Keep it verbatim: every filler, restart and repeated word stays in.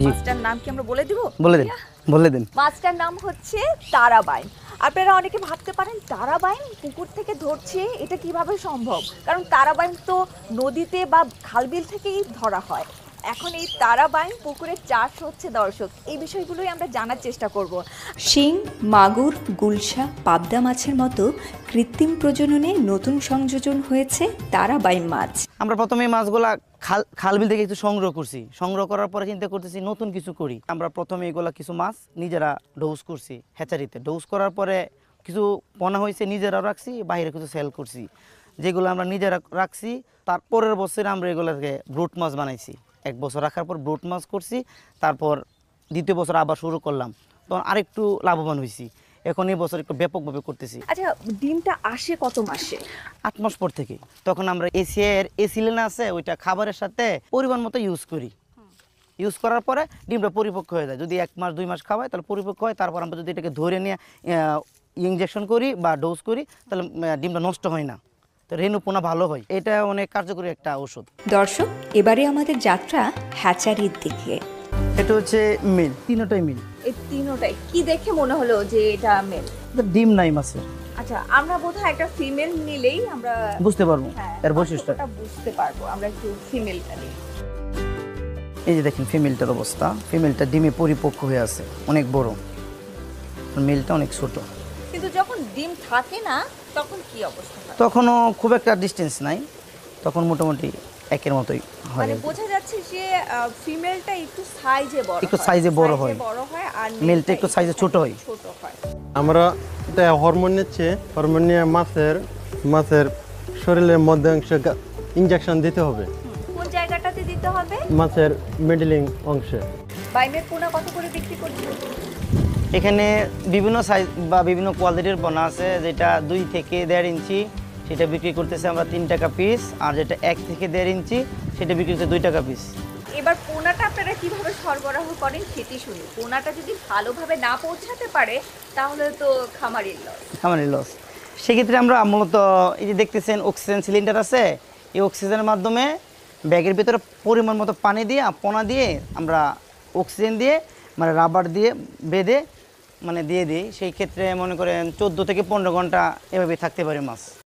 মাছটার নাম কি আমরা বলে দিব? বলে দিন বলে দিন মাছটার নাম হচ্ছে তারাবাইন। আপনারা অনেকে ভাবতে পারেন তারাবাইন পুকুর থেকে ধরছে, এটা কিভাবে সম্ভব? কারণ তারাবাইন তো নদীতে বা খালবিল থেকেই ধরা হয়। এখন এই তারাবাইন পুকুরে চাষ হচ্ছে দর্শক, এই বিষয়গুলোই আমরা জানার চেষ্টা করব। শিং, মাগুর, গুলশা, পাবদা মাছের মতো কৃত্রিম প্রজননে নতুন সংযোজন হয়েছে তারাবাইন মাছ। আমরা প্রথমে এই মাছগুলা খাল খালবিল থেকে একটু সংগ্রহ করছি। সংগ্রহ করার পরে চিন্তা করতেছি নতুন কিছু করি। আমরা প্রথমে এগুলা কিছু মাছ নিজেরা ডোজ করছি হ্যাচারিতে। ডোজ করার পরে কিছু পোনা হয়েছে নিজেরাও রাখছি, বাইরে কিছু সেল করছি। যেগুলো আমরা নিজেরা রাখছি তার পরের বছরে আমরা এগুলোকে ব্রুট মাছ বানাইছি। এক বছর রাখার পর ব্রুট মাছ করছি, তারপর দ্বিতীয় বছর আবার শুরু করলাম, তখন আরেকটু লাভবান হয়েছি। এখন এই বছর একটু ব্যাপকভাবে করতেছি। আচ্ছা, ডিমটা আসে কত মাসে? আট মাস পর থেকে। তখন আমরা এসিএর এসিলেন আছে ওইটা খাবারের সাথে পরিমাণ মতো ইউজ করি। ইউজ করার পরে ডিমটা পরিপক্ক হয়ে যায়। যদি এক মাস দুই মাস খাওয়াই তাহলে পরিপক্ক হয়। তারপর আমরা যদি এটাকে ধরে নিয়ে ইঞ্জেকশন করি বা ডোজ করি তাহলে ডিমটা নষ্ট হয় না, তো রেণু পোনা ভালো হয়। এটা অনেক কার্যকরী একটা ওষুধ। দর্শক, এবারে আমাদের যাত্রা হ্যাচারির দিকে। এটা হচ্ছে মিল, তিনটাই মিল। এই তিনটাই কি দেখে মনে হলো যে এটা মেল? ডিম নাই মাছের। আচ্ছা, আমরা বোধহয় একটা ফিমেল নিলেই আমরা বুঝতে পারবো হ্যাঁ, এর বৈশিষ্ট্য বুঝতে পারবো। আমরা একটু ফিমেলটা নিই। এই যে দেখেন ফিমেলটার অবস্থা। ফিমেলটা ডিমে পরিপক্ক হয়ে আছে, অনেক বড়। মেলটা অনেক ছোট। কিন্তু যখন ডিম থাকে না তখন কি অবস্থা হয়? তখনও খুব একটা ডিস্টেন্স নাই, তখন মোটামুটি একের মতোই হয়। মানে বোঝা যাচ্ছে যে ফিমেলটা একটু সাইজে বড়, একটু সাইজে বড় হয়, বড় হয়, আর মেলটা একটু সাইজে ছোট হয়। ছোট হয়। আমরা এটা হরমোন নিচ্ছে। হরমোন নিয়ে মাছের মাছের শরীরের মধ্যে অংশে ইনজেকশন দিতে হবে। কোন জায়গাটাতে দিতে হবে? মাছের মিডলিং অংশে। বাইমের পোনা কত করে বিক্রি করছেন? এখানে বিভিন্ন সাইজ বা বিভিন্ন কোয়ালিটির পোনা আছে, যেটা দুই থেকে দেড় ইঞ্চি সেটা বিক্রি করতেছে আমরা তিন টাকা পিস, আর যেটা এক থেকে দেড় ইঞ্চি সেটা বিক্রি করতে দুই টাকা পিস। এবার পোনাটা আপনারা কিভাবে সরবরাহ করেন সেটি শুনি। পোনাটা যদি ভালোভাবে না পৌঁছাতে পারে তাহলে তো খামারির লস। খামারের লস। সেক্ষেত্রে আমরা মূলত এই যে দেখতেছেন অক্সিজেন সিলিন্ডার আছে, এই অক্সিজেনের মাধ্যমে ব্যাগের ভিতরে পরিমাণ মতো পানি দিয়ে পোনা দিয়ে আমরা অক্সিজেন দিয়ে মানে রাবার দিয়ে বেঁধে মানে দিয়ে দিই। সেই ক্ষেত্রে মনে করেন চোদ্দো থেকে পনেরো ঘন্টা এভাবে থাকতে পারে মাছ।